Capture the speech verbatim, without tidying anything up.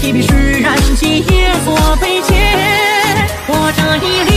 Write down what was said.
岂比世人喜业所悲切？我这一